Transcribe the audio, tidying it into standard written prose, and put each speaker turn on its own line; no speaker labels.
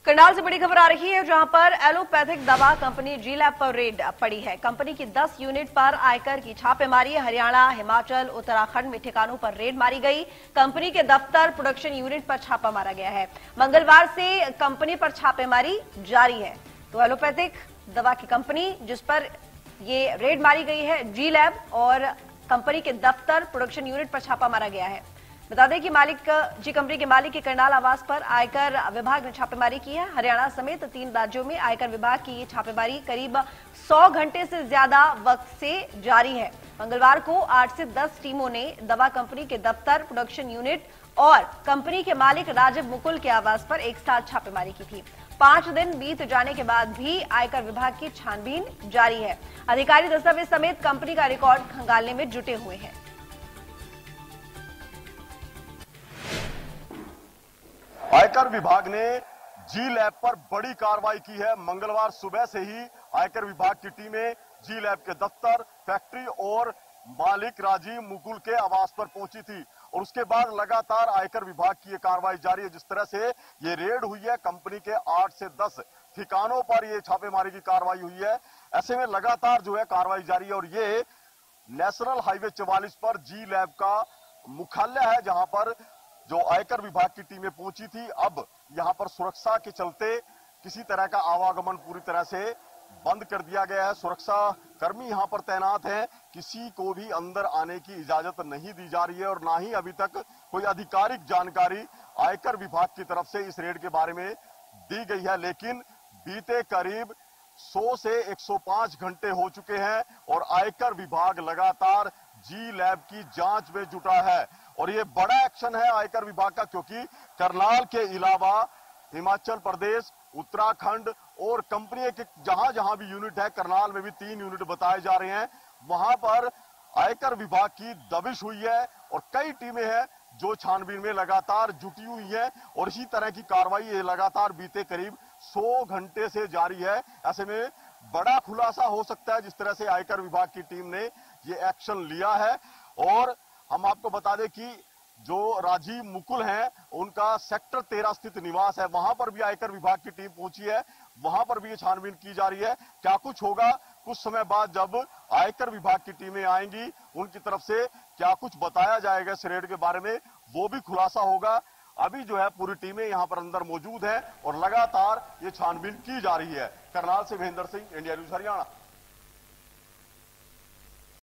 करनाल से बड़ी खबर आ रही है, जहां पर एलोपैथिक दवा कंपनी जी लैब पर रेड पड़ी है। कंपनी की 10 यूनिट पर आयकर की छापेमारी। हरियाणा, हिमाचल, उत्तराखंड में ठिकानों पर रेड मारी गई। कंपनी के दफ्तर, प्रोडक्शन यूनिट पर छापा मारा गया है। मंगलवार से कंपनी पर छापेमारी जारी है। तो एलोपैथिक दवा की कंपनी जिस पर ये रेड मारी गई है, जी लैब, और कंपनी के दफ्तर, प्रोडक्शन यूनिट पर छापा मारा गया है। बता दें कि कंपनी के मालिक के करनाल आवास पर आयकर विभाग ने छापेमारी की है। हरियाणा समेत 3 राज्यों में आयकर विभाग की ये छापेमारी करीब 100 घंटे से ज्यादा वक्त से जारी है। मंगलवार को 8 से 10 टीमों ने दवा कंपनी के दफ्तर, प्रोडक्शन यूनिट और कंपनी के मालिक राजीव मुकुल के आवास पर एक साथ छापेमारी की थी। 5 दिन बीत जाने के बाद भी आयकर विभाग की छानबीन जारी है। अधिकारी दस्तावेज समेत कंपनी का रिकॉर्ड खंगालने में जुटे हुए हैं।
आयकर विभाग ने जी लैब पर बड़ी कार्रवाई की है। मंगलवार सुबह से ही आयकर विभाग की टीमें जी लैब के दफ्तर, फैक्ट्री और मालिक राजीव मुकुल के आवास पर पहुंची थी और उसके बाद लगातार आयकर विभाग की ये कार्रवाई जारी है। जिस तरह से ये रेड हुई है, कंपनी के 8 से 10 ठिकानों पर ये छापेमारी की कार्रवाई हुई है। ऐसे में लगातार जो है कार्रवाई जारी है और ये नेशनल हाईवे 44 पर जी लैब का मुख्यालय है, जहां पर जो आयकर विभाग की टीमें पहुंची थी। अब यहां पर सुरक्षा के चलते किसी तरह का आवागमन पूरी तरह से बंद कर दिया गया है। सुरक्षा कर्मी यहां पर तैनात हैं, किसी को भी अंदर आने की इजाजत नहीं दी जा रही है और ना ही अभी तक कोई आधिकारिक जानकारी आयकर विभाग की तरफ से इस रेड के बारे में दी गई है। लेकिन बीते करीब 100 से 105 घंटे हो चुके हैं और आयकर विभाग लगातार जी लैब की जांच में जुटा है और ये बड़ा एक्शन है आयकर विभाग का, क्योंकि करनाल के अलावा हिमाचल प्रदेश, उत्तराखंड और कंपनी के जहां जहां भी यूनिट है, करनाल में भी 3 यूनिट बताए जा रहे हैं, वहां पर आयकर विभाग की दबिश हुई है और कई टीमें हैं जो छानबीन में लगातार जुटी हुई है और इसी तरह की कार्रवाई ये लगातार बीते करीब 100 घंटे से जारी है। ऐसे में बड़ा खुलासा हो सकता है जिस तरह से आयकर विभाग की टीम ने ये एक्शन लिया है। और हम आपको बता दें कि जो राजीव मुकुल हैं, उनका सेक्टर 13 स्थित निवास है, वहां पर भी आयकर विभाग की टीम पहुंची है, वहां पर भी ये छानबीन की जा रही है। क्या कुछ होगा कुछ समय बाद जब आयकर विभाग की टीमें आएंगी, उनकी तरफ से क्या कुछ बताया जाएगा इस रेड के बारे में, वो भी खुलासा होगा। अभी जो है पूरी टीमें यहां पर अंदर मौजूद है और लगातार ये छानबीन की जा रही है। करनाल से महेंद्र सिंह, इंडिया न्यूज हरियाणा।